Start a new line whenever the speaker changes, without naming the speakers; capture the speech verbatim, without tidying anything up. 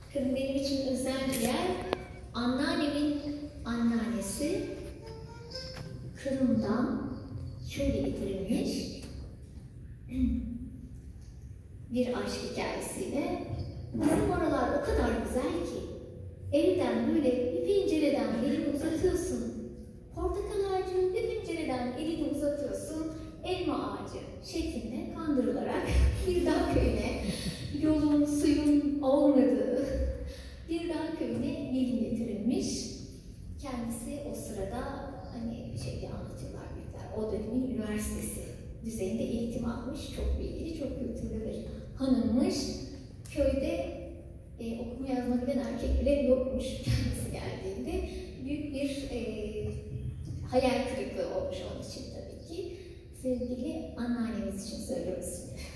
Kırım benim için özel bir yer. Anneannemin anneannesi Kırım'dan şöyle getirilmiş bir aşk hikayesiyle. Bizim oralar o kadar güzel ki evden böyle bir pencereden elini uzatıyorsun. Portakal ağacı bir pencereden elini uzatıyorsun. Elma ağacı şeklinde kandırılarak bir dağ köyüne, yolun, suyun olmadığı bir dağ köyüne gelin getirilmiş. Kendisi o sırada hani şey diye anlatıyorlar büyükler, o dönemin üniversitesi düzeyinde eğitim almış, çok bilgili, çok kültürlü bir hanımmış. Köyde e, okuma yazma bilen erkek bile yokmuş kendisi geldiğinde. Büyük bir e, hayal kırıklığı olmuş onun için tabii ki. Sevgili anneannemiz için söylüyoruz.